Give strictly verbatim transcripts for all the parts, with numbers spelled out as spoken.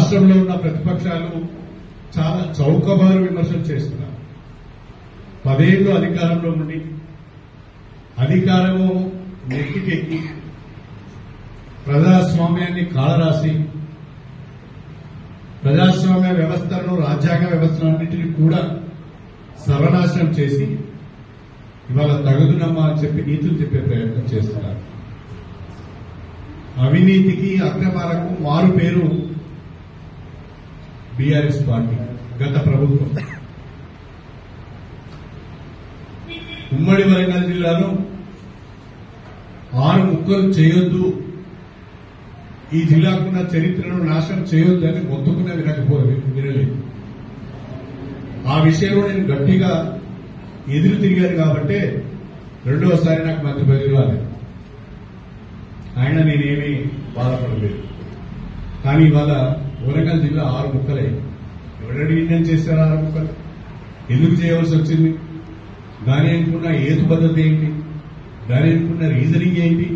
రాష్ట్రంలో ఉన్న ప్రతిపక్షాలు చాలా చౌకబారు విమర్శలు చేస్తున్నారు. పదేళ్లు అధికారంలో ఉండి అధికారము నెక్కికెక్కి ప్రజాస్వామ్యాన్ని కాలరాసి ప్రజాస్వామ్య వ్యవస్థను రాజ్యాంగ వ్యవస్థలన్నింటినీ కూడా సర్వనాశనం చేసి ఇవాళ తగుదునమ్మా అని చెప్పి నీతులు చెప్పే ప్రయత్నం చేస్తున్నారు. అవినీతికి అక్రమాలకు మారు పేరు బీఆర్ఎస్ పార్టీ గత ప్రభుత్వం. ఉమ్మడి వరంగల్ జిల్లాలో ఆరు ముక్కలు చేయొద్దు, ఈ జిల్లాకున్న చరిత్రను నాశనం చేయొద్దని మొత్తుకున్న వినకపోయి వినలేదు. ఆ విషయంలో నేను గట్టిగా ఎదురు తిరిగాను కాబట్టి రెండోసారి నాకు మంత్రి పదవి రాలేదు. ఆయన నేనేమీ బాధపడలేదు. కానీ ఇవాళ వరంగల్ జిల్లా ఆరు ముక్కలై ఎవరెడీ ఇండియన్ చేశారు? ఆరు ముక్కలు ఎందుకు చేయవలసి వచ్చింది? దాని అనుకున్న ఏతు పద్ధతి ఏంటి? దాని అనుకున్న రీజనింగ్ ఏంటి?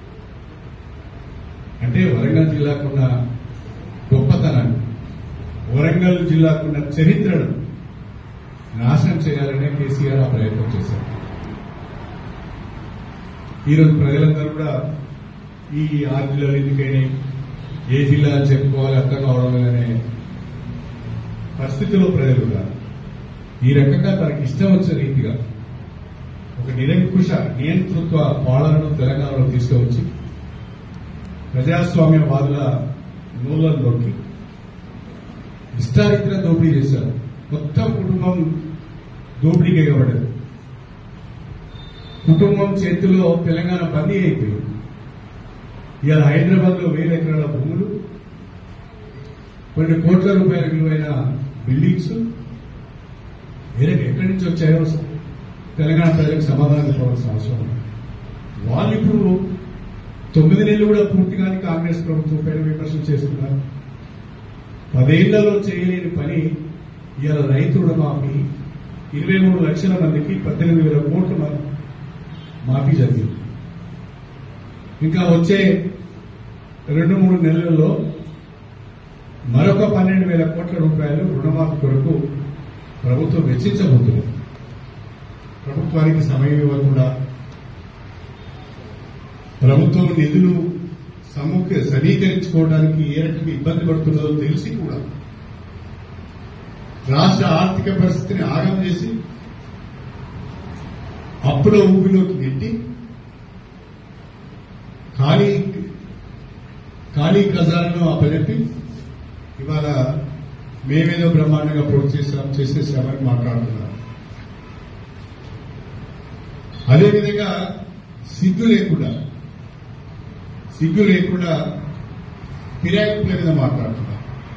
అంటే వరంగల్ జిల్లాకున్న గొప్పతనాన్ని, వరంగల్ జిల్లాకున్న చరిత్రను నాశనం చేయాలనే కేసీఆర్ ఆ ప్రయత్నం చేశారు. ఈరోజు ప్రజలందరూ కూడా ఈ ఆరు జిల్లాలు ఎందుకైనా ఏ జిల్లా చెప్పుకోవాలి అర్థం కావడం అనే పరిస్థితిలో ప్రజలు ఉన్నారు. ఈ రకంగా తనకి ఇష్టం వచ్చే రీతిగా ఒక నిరంకుశ నియంతృత్వ పాలనను తెలంగాణలో తీసుకువచ్చి ప్రజాస్వామ్యవాదుల మూలంలోకి ఇష్టారీతిగా దోపిడీ చేశారు. మొత్తం కుటుంబం దోపిడీకి ఎగబడ్డది. కుటుంబం చేతిలో తెలంగాణ బందీ అయిపోయింది. ఇవాళ హైదరాబాద్ లో వేల ఎకరాల భూములు, కొన్ని కోట్ల రూపాయల విలువైన బిల్డింగ్స్ వేరే ఎక్కడి నుంచి వచ్చాయో తెలంగాణ ప్రజలకు సమాధానం ఇవ్వాల్సిన అవసరం ఉంది. వాళ్ళు ఇప్పుడు తొమ్మిది నెలలు కూడా పూర్తిగాని కాంగ్రెస్ ప్రభుత్వం పైన విమర్శలు చేస్తున్నారు. పదేళ్లలో చేయలేని పని ఇవాళ రైతు రుణమాఫీ ఇరవై మూడు లక్షల మందికి పద్దెనిమిది వేల కోట్ల మాఫీ జరిగింది. ఇంకా వచ్చే రెండు మూడు నెలల్లో మరొక పన్నెండు వేల కోట్ల రూపాయలు రుణమాఫీ కొరకు ప్రభుత్వం వెచ్చించబోతుంది. ప్రభుత్వానికి సమయం ఇవ్వకుండా, ప్రభుత్వం నిధులు సముఖ సమీకరించుకోవడానికి ఏ రకంగా ఇబ్బంది పడుతున్నదో తెలిసి కూడా రాష్ట్ర ఆర్థిక పరిస్థితిని ఆగం చేసి అప్పుల ఊబిలోకి నెట్టి ఖాళీ ఖాళీ ఖజానాను అప్పచెప్పి ఇవాళ మేమేదో బ్రహ్మాండంగా ప్రోత్సహిస్తాం చేసేసామని మాట్లాడుతున్నారు. అదేవిధంగా సిగ్గు లేకుండా సిగ్గు లేకుండా ఫిరాయింపుల మీద మాట్లాడుతున్నారు.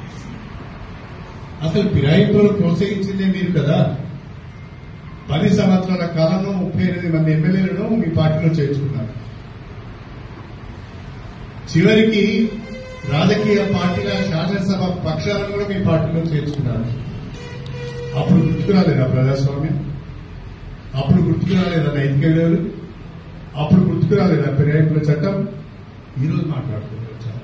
అసలు ఫిరాయింపులను ప్రోత్సహించిందే మీరు కదా. పది సంవత్సరాల కాలంలో ముప్పై ఎనిమిది మంది ఎమ్మెల్యేలను మీ పార్టీలో చేర్చుకున్నారు. చివరికి రాజకీయ పార్టీల శాసనసభ పక్షాలను కూడా మీ పార్టీలో చేర్చుకున్నారు. అప్పుడు గుర్తుకు రాలేదా ప్రజాస్వామ్యం? అప్పుడు గుర్తుకు రాలేదా నైతిక విలువలు? అప్పుడు గుర్తుకు రాలేదా ఫిరాయింపుల చట్టం? ఈరోజు మాట్లాడుతున్నారు.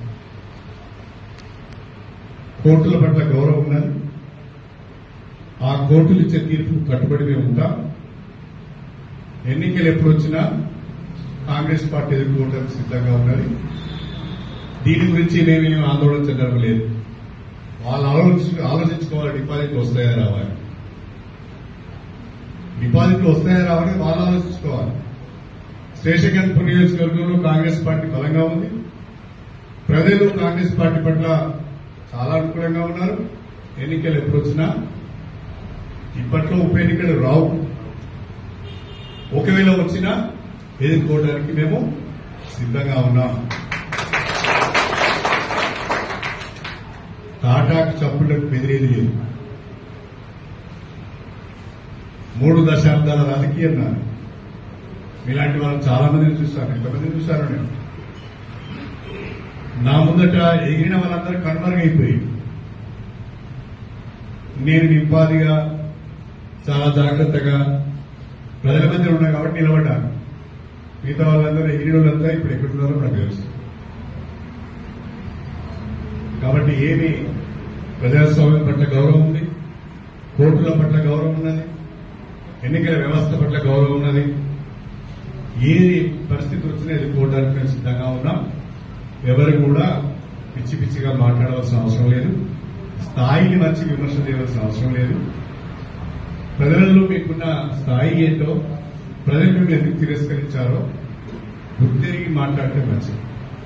కోర్టుల పట్ల గౌరవం ఉన్నది. ఆ కోర్టులు ఇచ్చే తీర్పు కట్టుబడి మేము ఉంటాం. ఎన్నికలు ఎప్పుడు వచ్చినా కాంగ్రెస్ పార్టీ ఎదుర్కోవడానికి సిద్ధంగా ఉన్నది. దీని గురించి మేమేమి ఆందోళన చెందడం లేదు. వాళ్ళు ఆలోచించు ఆలోచించుకోవాలి డిపాజిట్లు వస్తాయా రావాలి, డిపాజిట్లు వస్తాయా రావాలి వాళ్ళు ఆలోచించుకోవాలి. శేషగన్పూర్ నియోజకవర్గంలో కాంగ్రెస్ పార్టీ బలంగా ఉంది. ప్రజలు కాంగ్రెస్ పార్టీ పట్ల చాలా అనుకూలంగా ఉన్నారు. ఎన్నికలు ఎప్పుడు వచ్చినా ఇప్పట్లో ఉప ఎన్నికలు రావు. ఒకవేళ వచ్చినా ఎదుర్కోవడానికి మేము సిద్ధంగా ఉన్నాం. తాటాకు చప్పులకు బెదిరేది లేదు. మూడు దశాబ్దాల రాజకీయం నాది. మీలాంటి వాళ్ళు చాలా మందిని చూశాను. ఎంతమందిని చూశాను నేను. నా ముందట ఎగిరిన వాళ్ళందరూ కనుమరుగైపోయి నేను నింపాదిగా చాలా జాగ్రత్తగా ప్రజల మధ్య ఉన్నా కాబట్టి నిలబడ్డాను. మిగతా వాళ్ళందరూ ఎగిరిన వాళ్ళంతా ఇప్పుడు ఎక్కడున్నారో నాకు తెలుసు. కాబట్టి ఏమి ప్రజాస్వామ్యం పట్ల గౌరవం ఉంది, కోర్టుల పట్ల గౌరవం ఉన్నది, ఎన్నికల వ్యవస్థ పట్ల గౌరవం ఉన్నది. ఏది పరిస్థితి వచ్చినా ఎదుర్కోవడానికి మేము సిద్ధంగా ఉన్నాం. ఎవరు కూడా పిచ్చి పిచ్చిగా మాట్లాడవలసిన అవసరం లేదు, స్థాయిని మర్చి విమర్శ చేయవలసిన అవసరం లేదు. ప్రజలలో మీకున్న స్థాయి ఏంటో, ప్రజలు మీరు ఎందుకు తిరస్కరించారో గుర్తిరిగి మాట్లాడితే మంచిది.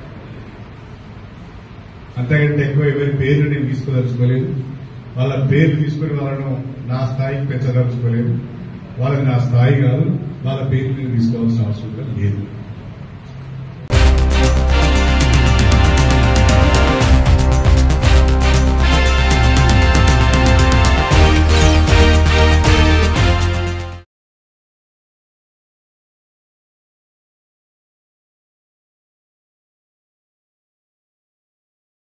అంతకంటే ఎక్కువ ఎవరి పేర్లు నేను తీసుకోదలుచుకోలేదు. వాళ్ళ పేర్లు తీసుకుని వాళ్ళను నా స్థాయికి పెంచదలుచుకోలేదు. వాళ్ళకి నా స్థాయి కాదు, వాళ్ళ పేర్లు నేను తీసుకోవాల్సిన అవసరం లేదు.